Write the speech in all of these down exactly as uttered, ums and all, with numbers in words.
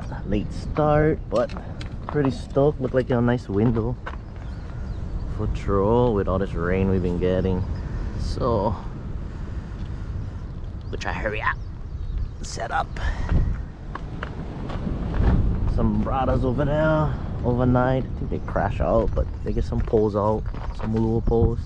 late start, but pretty stoked. Look like a nice window for troll with all this rain we've been getting. So we'll try to hurry up, set up some bradas over there overnight. I think they crash out, but they get some poles out, some lure poles.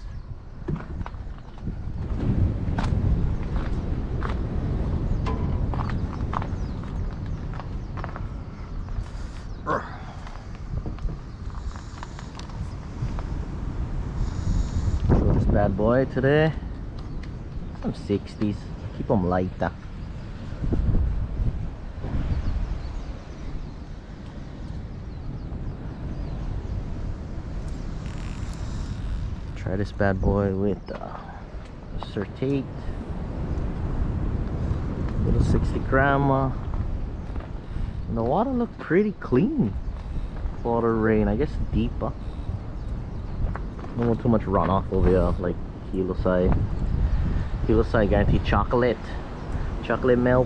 So this bad boy today, some sixties. Keep them lighter. Try this bad boy with uh, certate, little sixty gram. Uh, and the water looked pretty clean for the rain. I guess deeper. Don't want too much runoff over here like kilo side. Kilo side guaranteed chocolate, chocolate milk.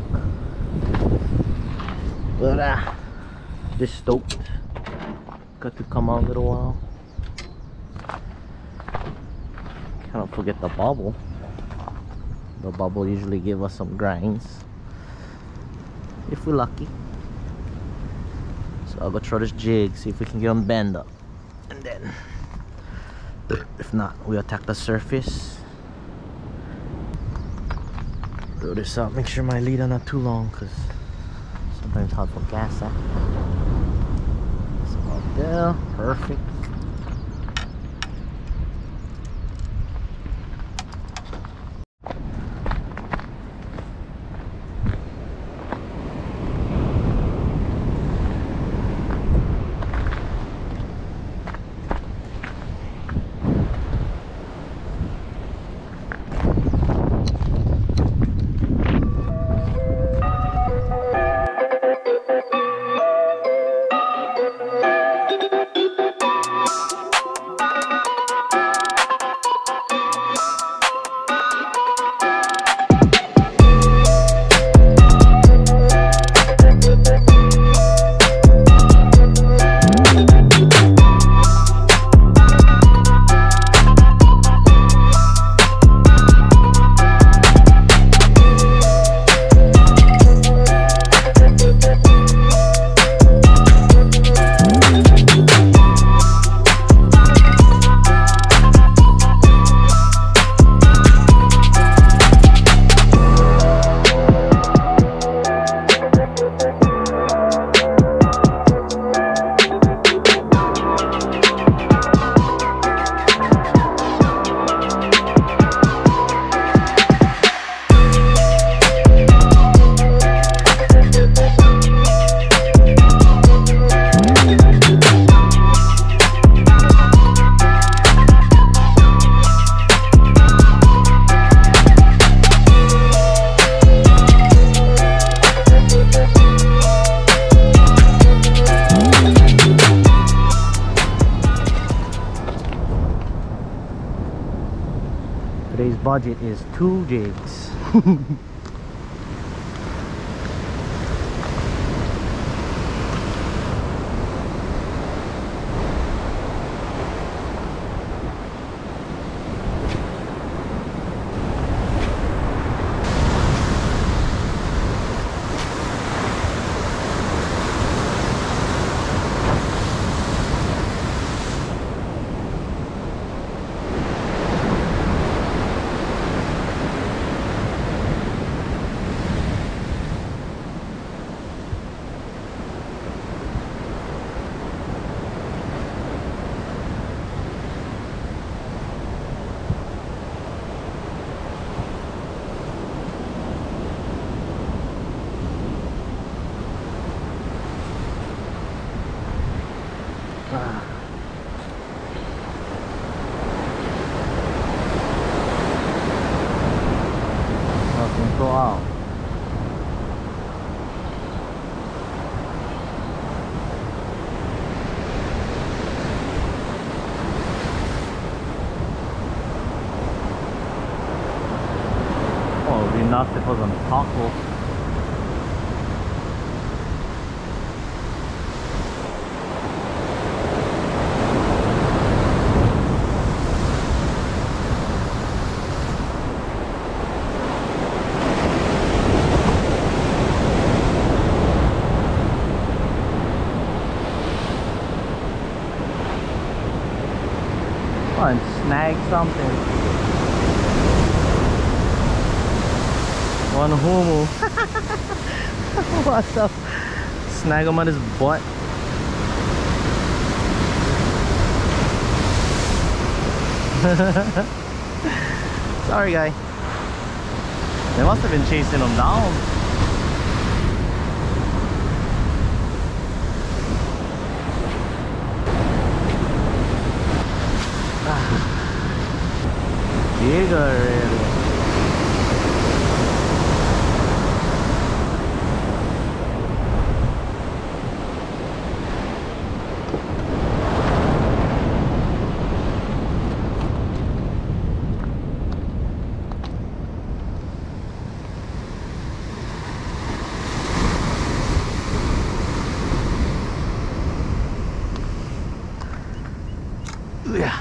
But uh, just stoked. Got to come out a little while. Kind of forget the bubble. The bubble usually give us some grinds if we're lucky. So I'll go try this jig, see if we can get them bend up, and then if not, we attack the surface. Throw this up. Make sure my leader not too long, because sometimes hard for gas. Huh? It's about there. Perfect. Today's budget is two jigs. Nothing go out. Oh, it'd be nuts if it was on taco. on, snag something. One humu. What's up? Snag him on his butt. Sorry, guy. They must have been chasing him down. Big already. Yeah.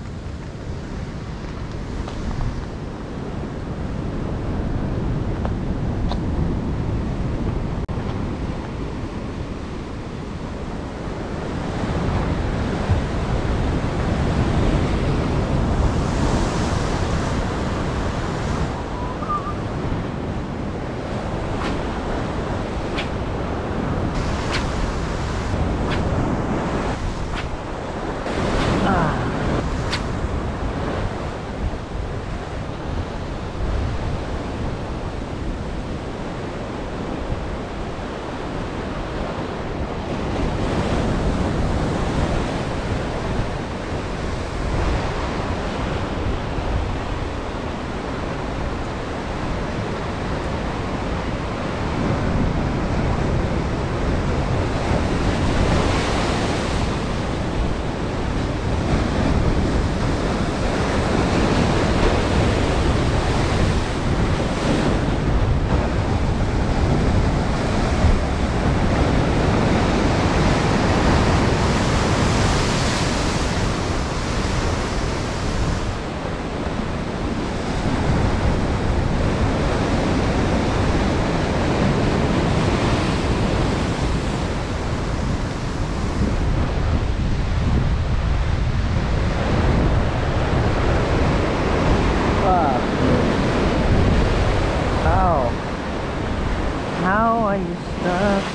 How are you stuck?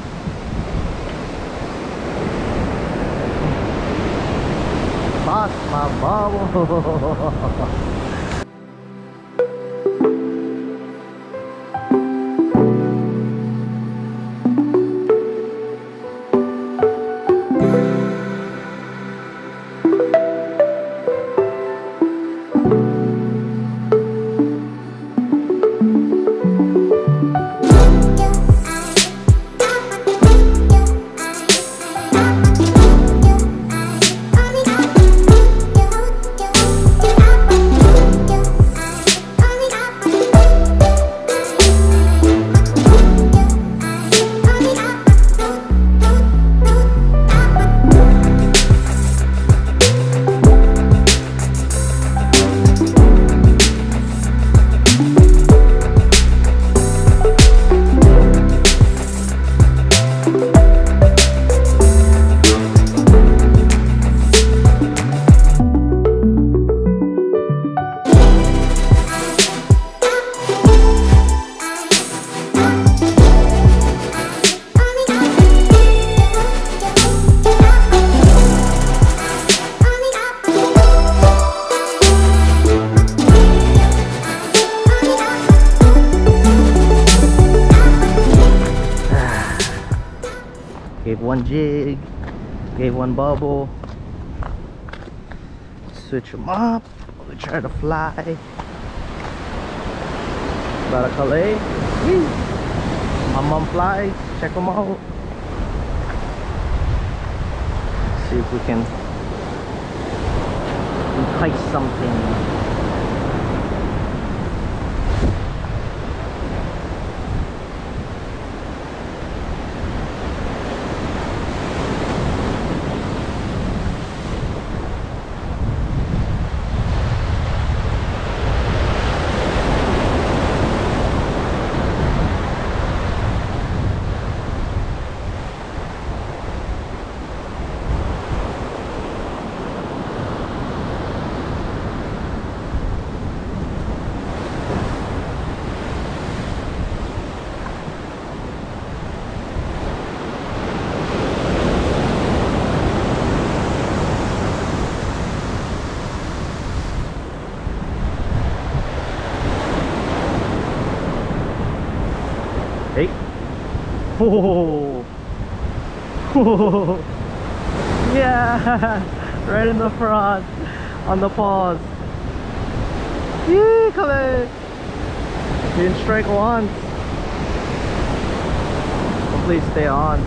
Lost my bubble. Gave one jig, gave one bubble, switch them up, we try to fly. Barakalay, Mummumflies, check them out. See if we can entice something. Oh, yeah, right in the front, on the paws. Yee, Kale. Didn't strike once. Hopefully stay on.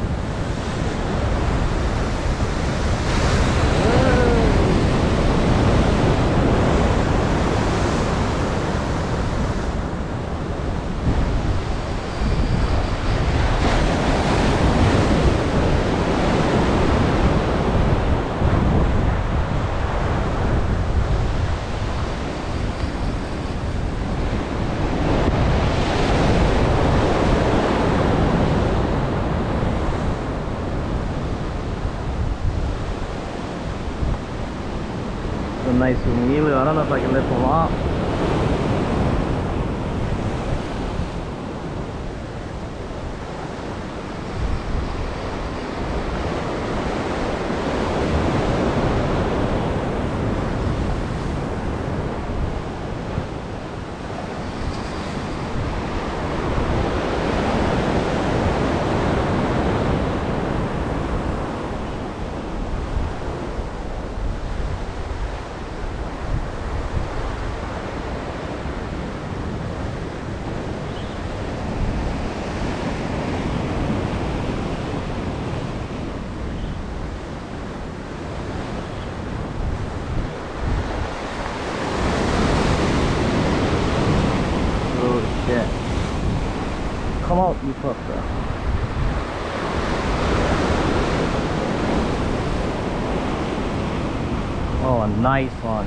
Nice humility. I don't know if I can lift them up. Come out, you pup, bro. Oh, a nice one.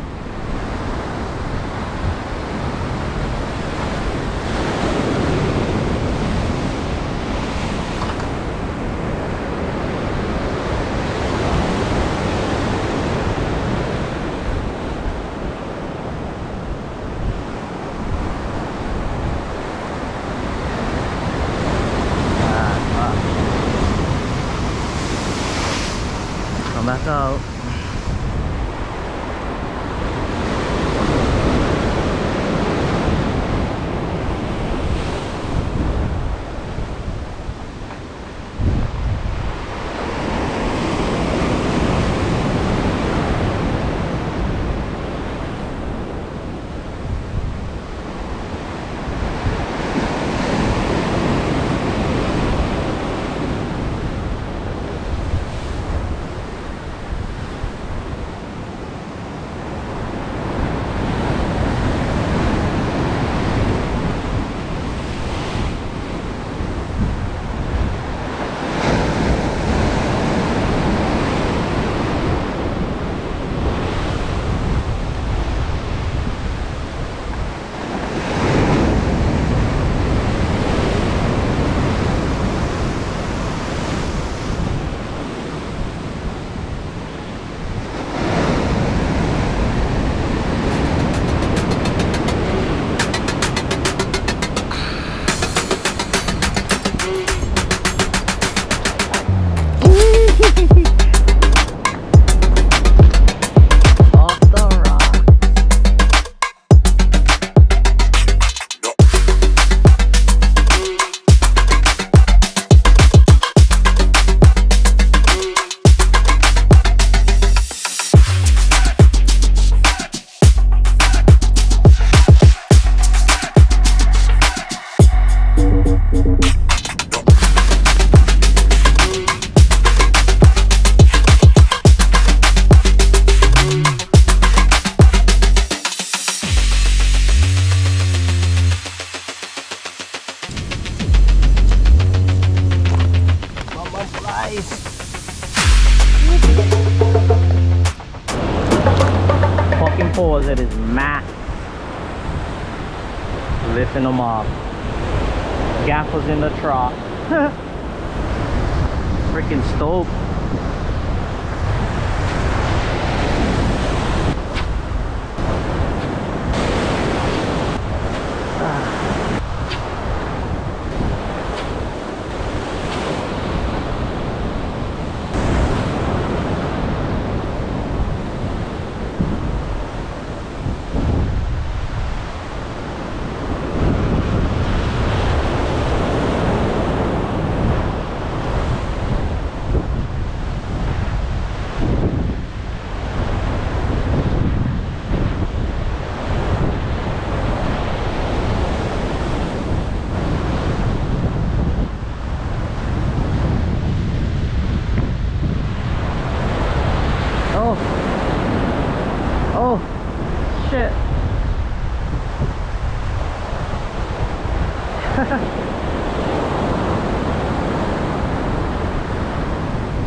Back out. Fucking pause, it is massive. Lifting them off. Gaffer's in the trough. Freaking stove.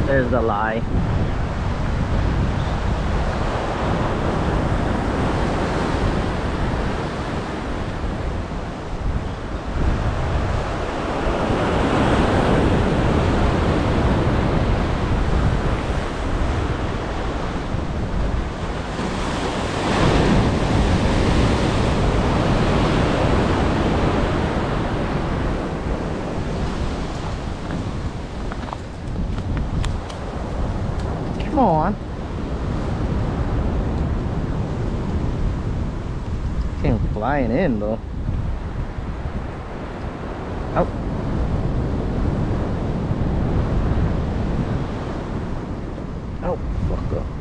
There's the lie. Come on. Came flying in though. Oh. Oh, fuck up.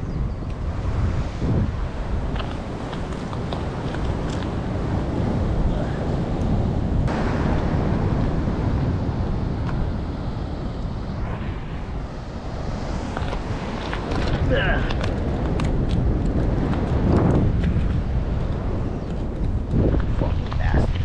Fucking bastard.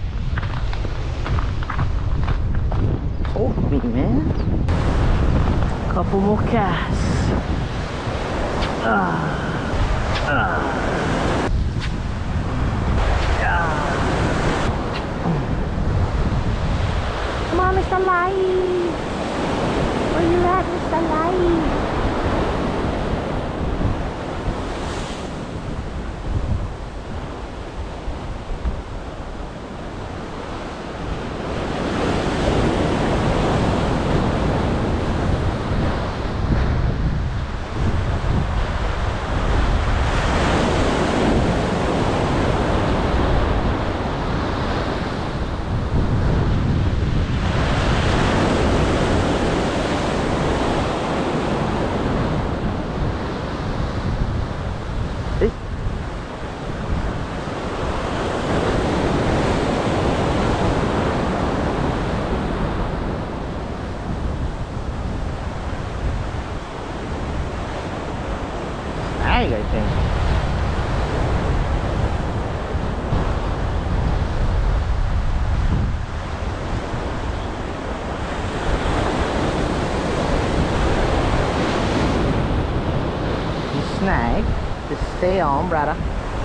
Hold me, man. Couple more casts. Ah. Ah. Ah. Come on, Mister Light. Where you at, Mister Light? I think. You snag. Just stay on, brother.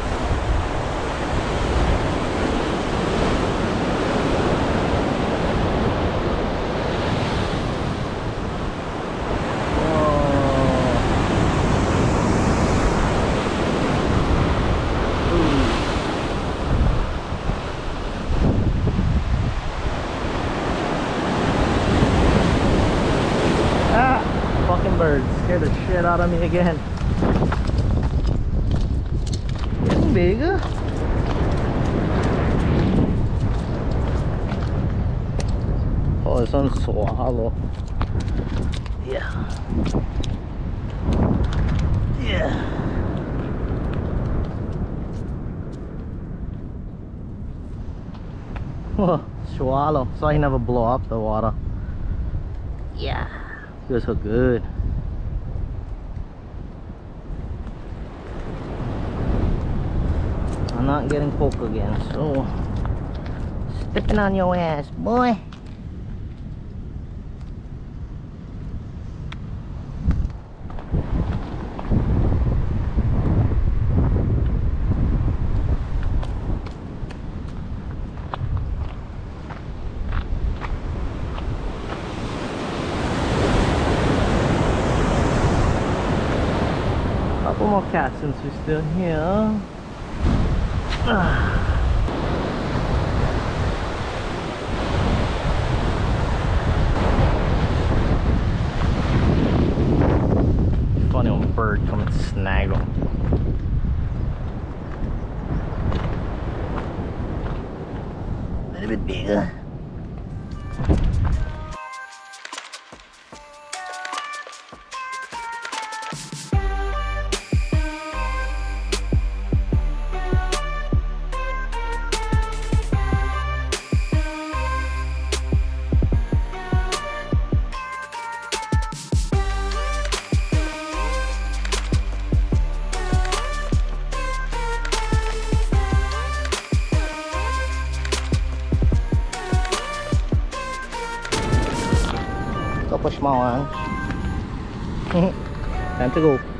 Birds scared the shit out of me again. Getting bigger. Oh, this one's swallow. Yeah. Yeah. Oh, swallow. So I never blow up the water. Yeah. Feels so good. I'm not getting poked again, so stepping on your ass, boy. Couple more cats since we're still here. Funny when a bird come and snag them. A little bit bigger. Couple small ones. Time to go.